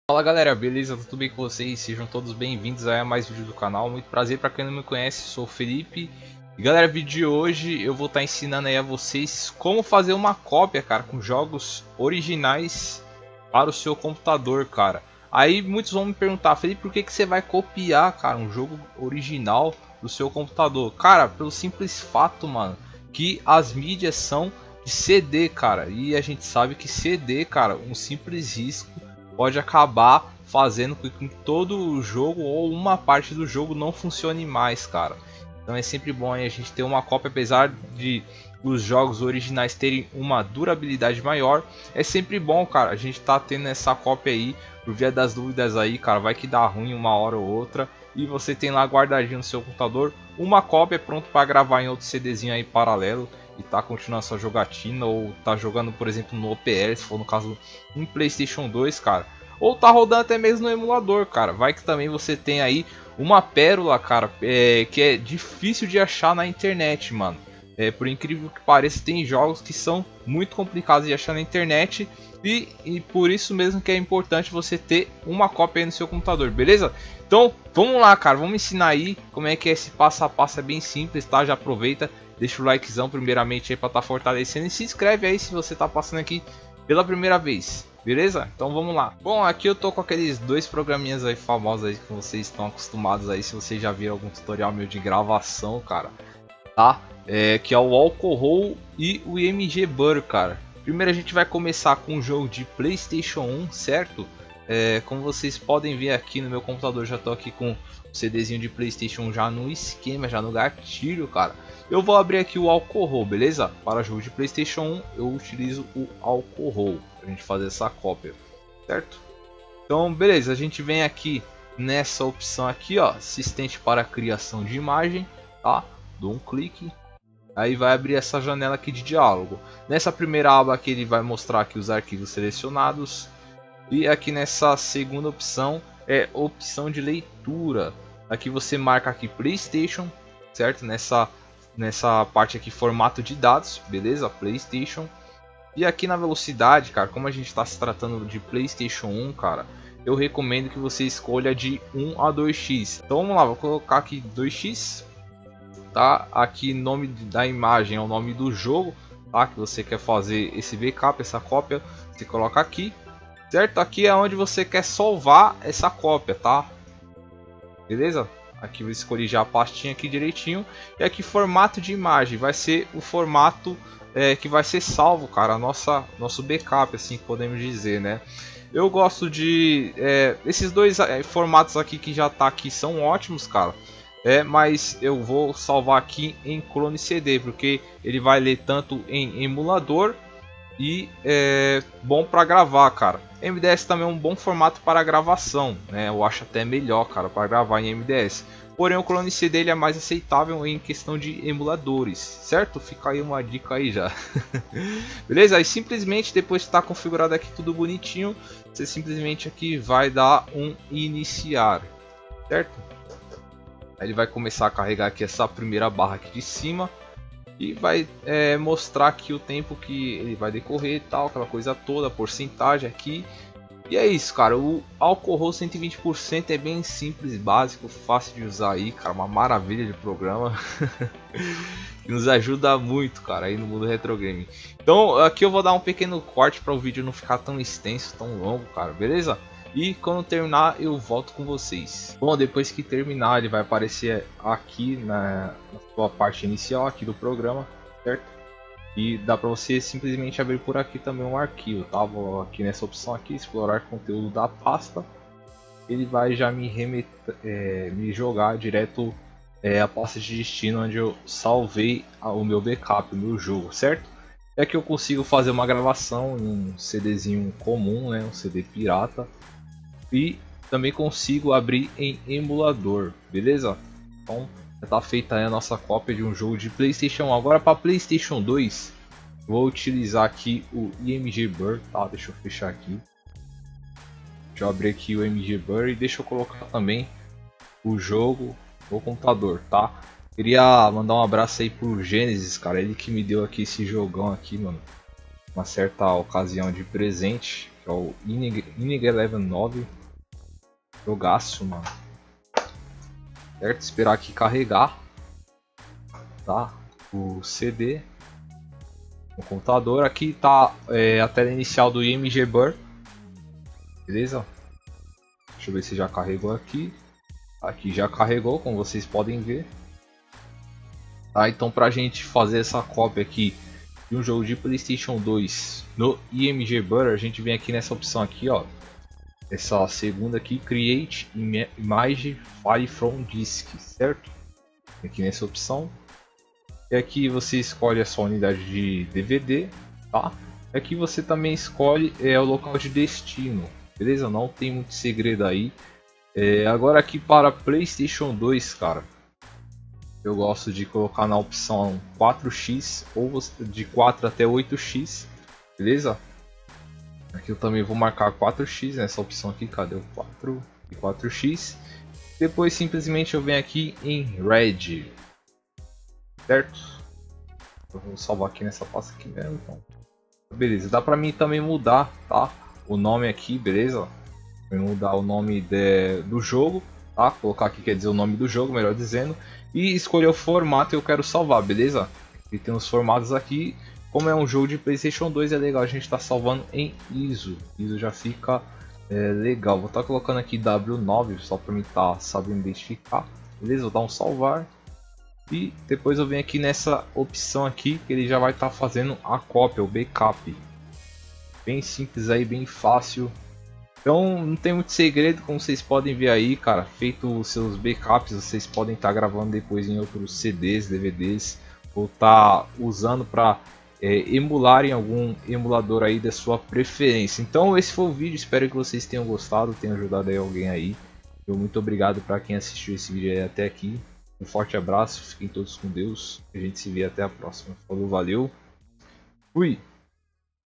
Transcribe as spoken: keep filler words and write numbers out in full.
Fala galera, beleza? Tudo bem com vocês? Sejam todos bem-vindos a mais vídeo do canal. Muito prazer, para quem não me conhece, sou o Felipe. E galera, vídeo de hoje eu vou estar ensinando aí a vocês como fazer uma cópia, cara, com jogos originais para o seu computador, cara. Aí muitos vão me perguntar, Felipe, por que que você vai copiar, cara, um jogo original do seu computador? Cara, pelo simples fato, mano, que as mídias são de C D, cara. E a gente sabe que C D, cara, um simples risco pode acabar fazendo com que todo o jogo ou uma parte do jogo não funcione mais, cara. Então é sempre bom aí a gente ter uma cópia, apesar de os jogos originais terem uma durabilidade maior. É sempre bom, cara, a gente tá tendo essa cópia aí por via das dúvidas aí, cara. Vai que dá ruim uma hora ou outra e você tem lá guardadinho no seu computador uma cópia pronto para gravar em outro CDzinho aí paralelo e tá continuando a sua jogatina, ou tá jogando, por exemplo, no O P L, se for no caso um PlayStation dois, cara, ou tá rodando até mesmo no emulador, cara. Vai que também você tem aí uma pérola, cara, é, que é difícil de achar na internet, mano. É, por incrível que pareça, tem jogos que são muito complicados de achar na internet e, e por isso mesmo que é importante você ter uma cópia aí no seu computador, beleza? Então vamos lá, cara, vamos ensinar aí como é que é esse passo a passo. É bem simples, tá? Já aproveita, deixa o likezão primeiramente aí para estar tá fortalecendo e se inscreve aí se você tá passando aqui pela primeira vez, beleza? Então vamos lá. Bom, aqui eu tô com aqueles dois programinhas aí famosos aí que vocês estão acostumados aí, se vocês já viram algum tutorial meu de gravação, cara, tá? É, que é o Alcohol e o I M G Burr, cara. Primeiro a gente vai começar com um jogo de PlayStation um, certo? É, como vocês podem ver aqui no meu computador, já tô aqui com o CDzinho de PlayStation um já no esquema, já no gatilho, cara. Eu vou abrir aqui o Alcohol, beleza? Para jogo de PlayStation um eu utilizo o Alcohol pra gente fazer essa cópia, certo? Então beleza, a gente vem aqui nessa opção aqui, ó, assistente para criação de imagem, tá? Dou um clique, aí vai abrir essa janela aqui de diálogo. Nessa primeira aba aqui ele vai mostrar aqui os arquivos selecionados, e aqui nessa segunda opção é opção de leitura. Aqui você marca aqui PlayStation, certo? Nessa nessa parte aqui formato de dados, beleza? PlayStation. E aqui na velocidade, cara, como a gente está se tratando de PlayStation um, cara, eu recomendo que você escolha de um a dois x. Então vamos lá, vou colocar aqui dois x, tá? Aqui nome da imagem é o nome do jogo, tá? Que você quer fazer esse backup, essa cópia, você coloca aqui, certo? Aqui é onde você quer salvar essa cópia, tá? Beleza? Aqui eu escolhi já a pastinha aqui direitinho. E aqui formato de imagem vai ser o formato é, que vai ser salvo, cara, a nossa nosso backup, assim podemos dizer, né? Eu gosto de é, esses dois é, formatos aqui que já tá aqui são ótimos, cara. É, mas eu vou salvar aqui em clone C D, porque ele vai ler tanto em emulador e é bom para gravar, cara. M D S também é um bom formato para gravação, né? Eu acho até melhor, cara, para gravar em M D S. Porém o clone C D ele é mais aceitável em questão de emuladores, certo? Fica aí uma dica aí já. Beleza? Aí simplesmente depois que está configurado aqui tudo bonitinho, você simplesmente aqui vai dar um iniciar, certo? Aí ele vai começar a carregar aqui essa primeira barra aqui de cima e vai é, mostrar aqui o tempo que ele vai decorrer e tal, aquela coisa toda, a porcentagem aqui. E é isso, cara. O Alcohol cento e vinte por cento é bem simples, básico, fácil de usar aí, cara, uma maravilha de programa que nos ajuda muito, cara, aí no mundo retro game. Então aqui eu vou dar um pequeno corte para o vídeo não ficar tão extenso, tão longo, cara, beleza? E quando terminar eu volto com vocês. Bom, depois que terminar ele vai aparecer aqui na, na sua parte inicial aqui do programa, certo? E dá para você simplesmente abrir por aqui também um arquivo, tá? Vou aqui nessa opção aqui, explorar conteúdo da pasta. Ele vai já me remeter, é, me jogar direto é, a pasta de destino onde eu salvei o meu backup, o meu jogo, certo? É que eu consigo fazer uma gravação em um CDzinho comum, né? Um C D pirata. E também consigo abrir em emulador, beleza? Então já está feita aí a nossa cópia de um jogo de PlayStation um. Agora para PlayStation dois, vou utilizar aqui o I M G Burr, tá? Deixa eu fechar aqui. Deixa eu abrir aqui o I M G Burr e deixa eu colocar também o jogo no computador, tá? Queria mandar um abraço aí pro Genesis, cara, ele que me deu aqui esse jogão aqui, mano, uma certa ocasião de presente, que é o Inig Eleven nove. Jogaço, mano. Certo? Esperar aqui carregar, tá? O C D. O computador aqui tá é, a tela inicial do I M G Burr. Beleza? Deixa eu ver se já carregou aqui. Aqui já carregou, como vocês podem ver. Tá, então pra gente fazer essa cópia aqui de um jogo de PlayStation dois no I M G Burr, a gente vem aqui nessa opção aqui, ó. Essa segunda aqui, Create Image File from Disk, certo? Aqui nessa opção. E aqui você escolhe a sua unidade de D V D, tá? E aqui você também escolhe é, o local de destino, beleza? Não tem muito segredo aí. É, agora aqui para PlayStation dois, cara, eu gosto de colocar na opção quatro x ou de quatro até oito x, beleza? Aqui eu também vou marcar quatro x nessa opção aqui, cadê o quatro e quatro x? Depois simplesmente eu venho aqui em Red, certo? Eu vou salvar aqui nessa pasta aqui mesmo, então. Beleza, dá pra mim também mudar, tá? O nome aqui, beleza? Vou mudar o nome de, do jogo, tá? Colocar aqui quer dizer o nome do jogo, melhor dizendo. E escolher o formato que eu quero salvar, beleza? E tem os formatos aqui. Como é um jogo de PlayStation dois, é legal a gente estar tá salvando em I S O. I S O já fica é, legal. Vou estar tá colocando aqui W nove só para mim estar tá sabendo identificar. Beleza? Vou dar um salvar. E depois eu venho aqui nessa opção aqui que ele já vai estar tá fazendo a cópia, o backup. Bem simples aí, bem fácil. Então não tem muito segredo, como vocês podem ver aí, cara. Feito os seus backups, vocês podem estar tá gravando depois em outros C Ds, D V Ds. Ou estar tá usando para é, emular em algum emulador aí da sua preferência. Então esse foi o vídeo, espero que vocês tenham gostado, tenham ajudado aí alguém aí. Eu muito obrigado para quem assistiu esse vídeo aí até aqui. Um forte abraço, fiquem todos com Deus. A gente se vê até a próxima. Falou, valeu. Fui!